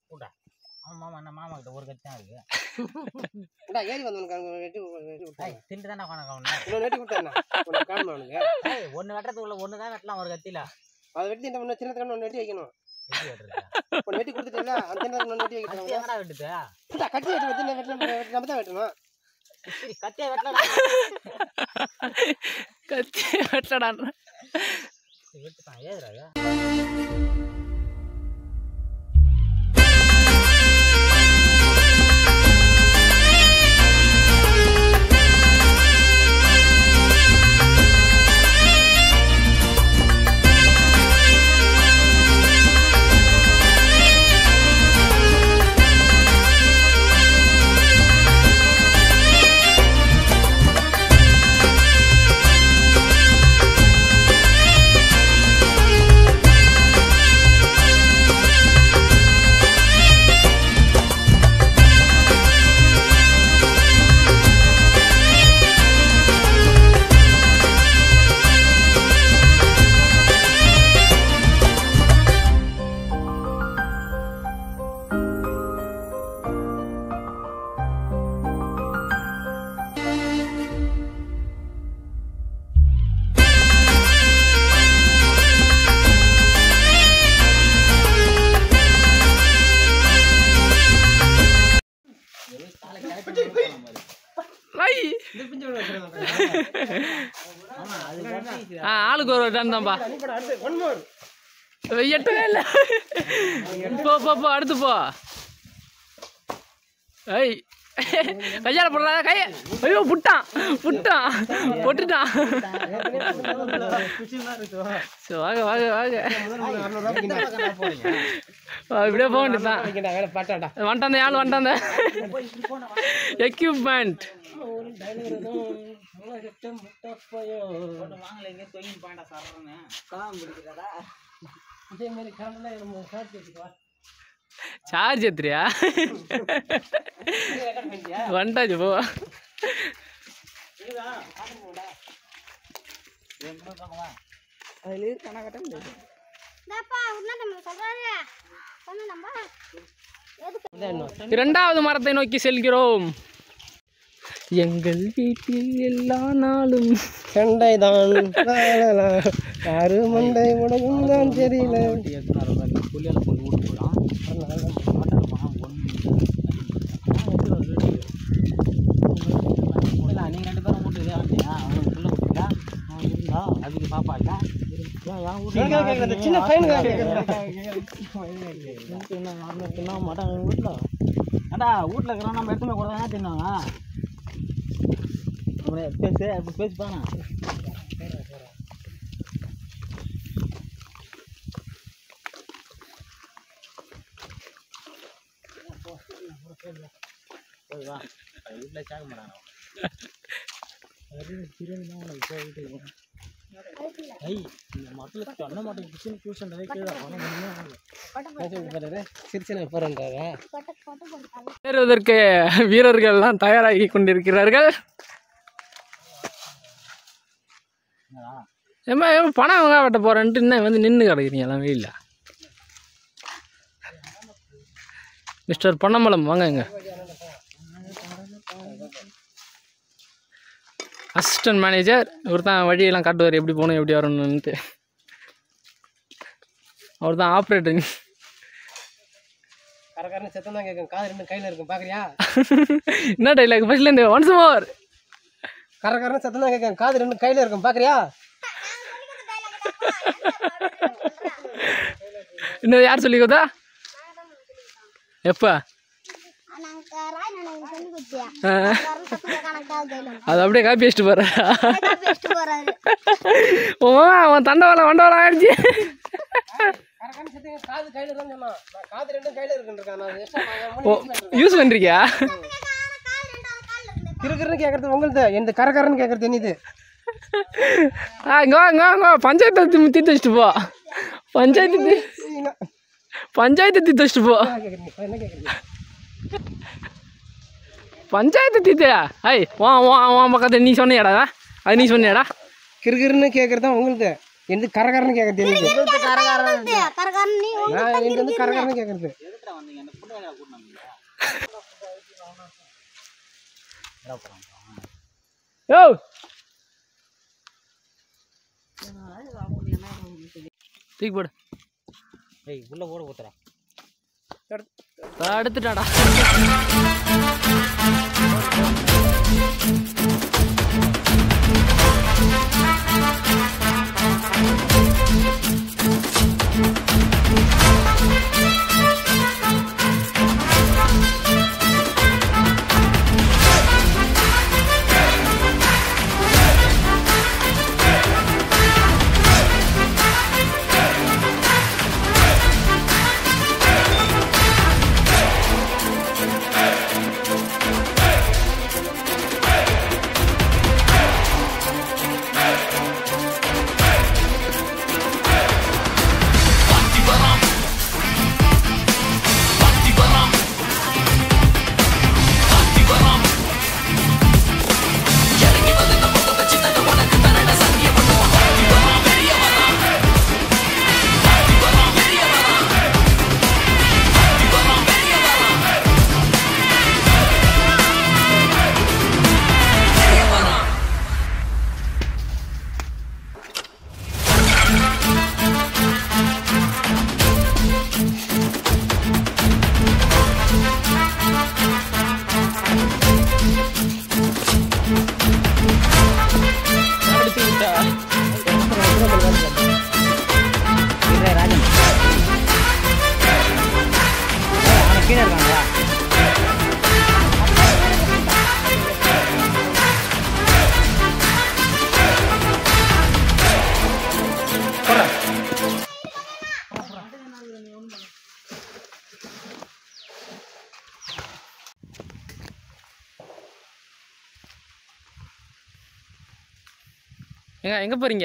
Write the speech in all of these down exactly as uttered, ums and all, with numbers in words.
கூட்டா அவன் மாமா என்ன மாமா கிட்ட ஒரு கத்தி தான் இருக்கு. ஏறி வந்தவனுக்கு வெட்டி வெட்டி விட்டாய் திண்டு தானே காண வெட்டி விட்டாண்ணா காணுமா அவனுக்கு ஒன்று வெட்டுறதுக்குள்ள ஒன்று தான் வெட்டலாம் ஒரு கத்தியில. அதை வெட்டி என்ன பண்ண சின்னதுக்கு ஒன்று வெட்டி வைக்கணும். ஒன்று வெட்டி கொடுத்துட்டேன்ல அந்த சின்னதுக்கு ஒன்று வெட்டி வைக்கணும். எங்கடா வெட்டுது கட்டி வெட்டி வெட்டி வெட்டி நம்ம தான் வெட்டணும். கத்தியா வெட்டலடா கத்தியா வெட்டலடா வெட்டுதான் ஏதுடா. ஆளுக்கு ஒரு டன் தான்பா. எட்டவே இல்லை. போ போ போ அடுத்து போ. ஐய் கையால போடுறா கைய. ஐயோ புட்டான் புட்டான் பொட்டுட்டான். வாங்க வாங்க வாங்க இப்படியே போக வேண்டியதுதான். வந்துட்டாந்த ஆள் வந்துட்டாந்த எக்யூப்மெண்ட். சார்ஜ் எத்திரியா வந்துட்டாச்சு போ. இரண்டாவது மரத்தை நோக்கி செல்கிறோம். எங்கள் வீட்டில் எல்லா நாளும் சண்டை தான் யாரு மண்டை உடையும் தான் தெரியல. நீங்க ரெண்டு பேரும் வீட்டு இதே வந்தீங்க அவனுக்கு புள்ள கொடுத்தா அவன் இருந்தா அதுக்கு பாப்பா இல்ல சின்ன பையன் தின்ன மாட்டாங்க வீட்டுல. ஏண்டா வீட்டுல இருக்கிறோம் நம்ம எடுத்துமே கூட தானே தின்னாங்க. பேசு அப்படி பேசி பாருங்க. வீட்டில் கேட்க மாட்டாங்க. ஏறுவதற்கு வீரர்கள்லாம் தயாராகி கொண்டிருக்கிறார்கள். ஏமா ஏமா பணம் வாங்க வெட்ட போறேன்ட்டு இன்னும் வந்து நின்று கிடக்குறீங்க எல்லாம் வெயில்ல. மிஸ்டர் பொன்னம்பலம் வாங்க. இங்க அசிஸ்டன்ட் மேனேஜர் இவர் தான் வழியெல்லாம் காட்டுவார் எப்படி போகணும் எப்படி வரணும்னுட்டு. அவர் தான் ஆப்ரேட்டர். கரகரன்னு சத்தம் தான் கேட்கும். காது ரெண்டு கையில் இருக்கும் பார்க்குறியா? என்ன டைலாக் ஃபர்ஸ்ட்லேருந்து ஒன்ஸ் மோர். கரகரன்னு சத்தம் தான் கேட்கும். காது ரெண்டு கையில் இருக்கும் பார்க்குறியா? இன்னும் யார் சொல்லி கொடுத்தா? எப்போ? அது அப்படியே காப்பி வச்சுட்டு போற. அவன் தண்டவாளம் வண்டவாளம் ஆயிடுச்சு. யூஸ் பண்றியா? கிறுகிறுன்னு கேட்கறது உங்களுது, இந்த கரகரன்னு கேட்கறது என்னது? இங்க வாங்க வாங்க பஞ்சாயத்து தீர்த்து வச்சுட்டு போ. பஞ்சாயத்து பஞ்சாயத்து தீர்த்து வச்சுட்டு போ. பஞ்சாயத்து தீர்த்தையா? ஐய் வா வா வா பக்கத்து நீ சொன்னியாடா? அது நீ சொன்னியாடா? கிறுகிறுன்னு கேட்கறது தான் உங்களுது, எந்த கரகரன்னு கேட்கறது என்னது? கரகரன்னு கேட்கறது எத்தனை வந்தீங்க அந்த புண்ணு எங்கே கூட்டு வந்தீங்க யோ தூக்கி போடு. ஏய் உள்ள போட ஊத்துறா எடுத்துட்டாடா. எங்க எங்கே போகிறீங்க?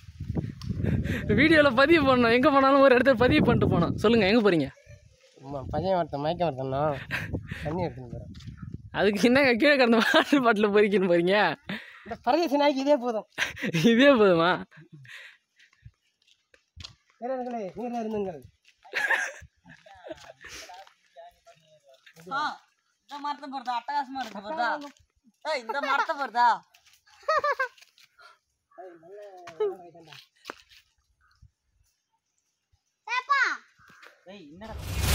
வீடியோவில் பதிவு பண்ணோம். எங்கே போனாலும் ஒரு இடத்துல பதிவு பண்ணிட்டு போனோம். சொல்லுங்கள், எங்கே போகிறீங்க? பஞ்சம் வரத்தேன் மயக்கம் வரத்தேன்னா தண்ணி எடுத்துன்னு போகிறேன். அதுக்கு என்னங்க கீழே கிடந்த வாட்டர் பாட்டில் பொறிக்கணும் போகிறீங்க? இந்த பரதேசி நாய்க்கு இதே போதும். இதே போதுமா? வீரர்களே நீராக இருந்துங்கள். இந்த மரத்தை போறதா அட்டகாசமா இருக்கு போறதா? ஏய் இந்த மரத்தை போறதா? ஏய் என்னடா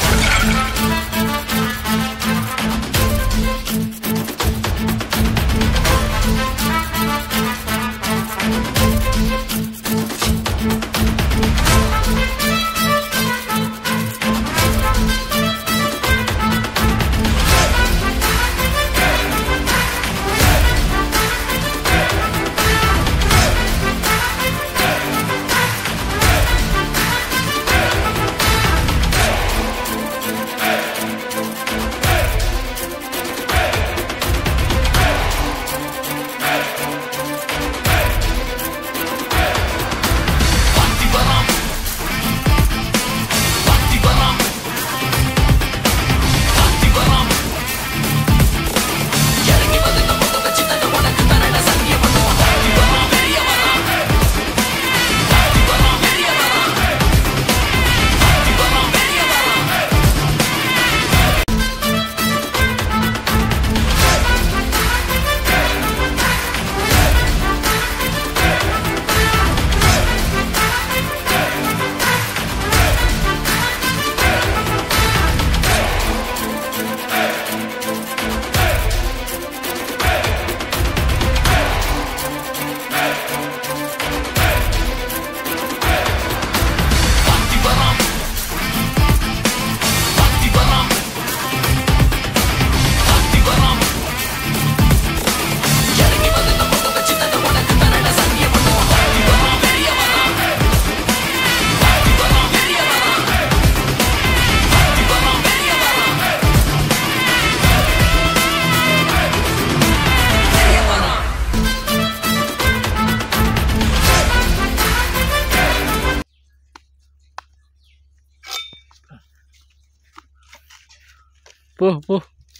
போ போ.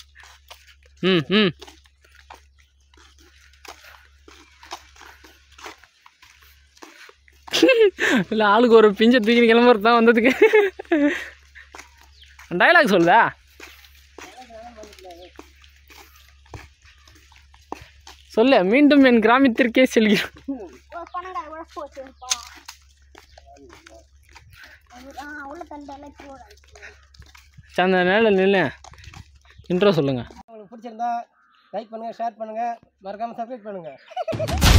ம் ம் இல்லை, ஆளுக்கு ஒரு பிஞ்சை தூக்கி கிளம்புறது தான் வந்ததுக்கு. டைலாக் சொல்லுதா? சொல்லு. மீண்டும் என் கிராமத்திற்கே செல்கிறோம். அந்த நேரில் நின்று இன்ட்ரோ சொல்லுங்கள். உங்களுக்கு பிடிச்சிருந்தா லைக் பண்ணுங்கள், ஷேர் பண்ணுங்கள், மறக்காமல் சப்ஸ்கிரைப் பண்ணுங்கள்.